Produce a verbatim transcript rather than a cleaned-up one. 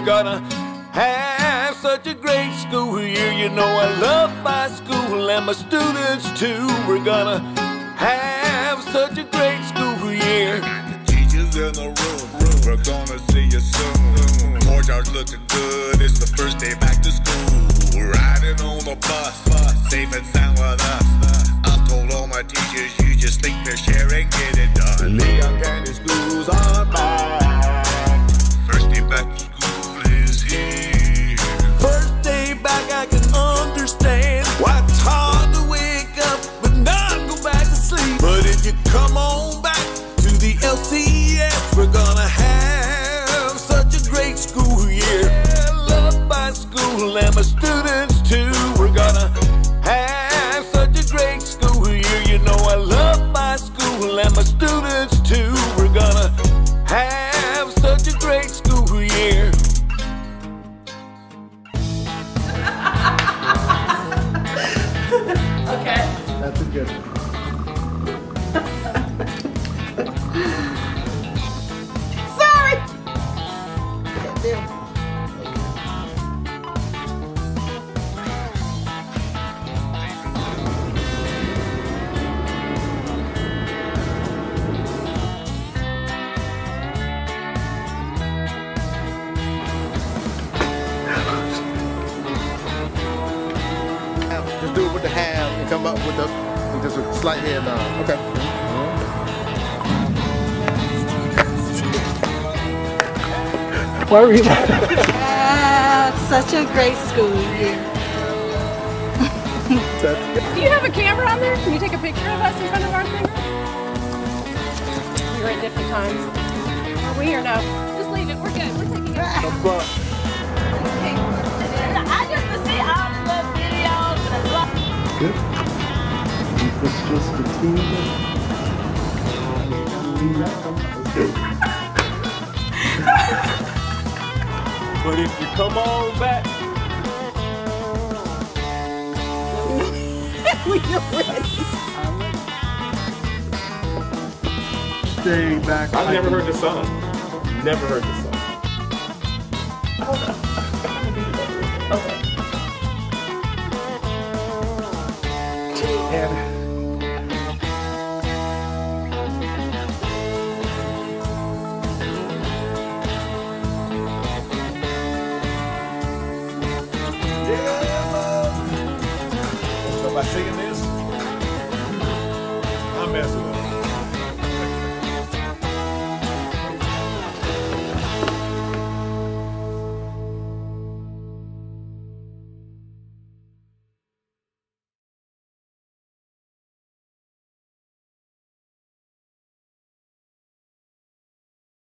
gonna have such a great school year. You know I love my school and my students too. We're gonna have such a great school year. Teachers in the room, we're gonna see you soon. Porch looking good, it's the first day back to school. We're riding on the bus, safe and sound with us. I told all my teachers, you just think they're sharing, get it done. Leon County schools are back. First day back to school is here. First day back, I can understand why it's hard to wake up but not go back to sleep. But if you come on back to the L C S, we're gonna have such a great school year. I love my school and my students too. We're gonna have such a great school year. You know I love my school and my students too. We're gonna have such a great school year. Okay. That's a good one. Sorry. Just do it with the half and come up with the with just a slight head nod. Okay. Why are you laughing? Have such a great school year. Do you have a camera on there? Can you take a picture of us in front of our thing? We were at different times. Are we or no? Just leave it. We're good. We're taking it. A buck. I just to see all the little videos and I love. Good. Is this just a team? But if you come on back, We are ready. Stay back. I've never heard the song. Never heard the song. Okay. And so by singing this.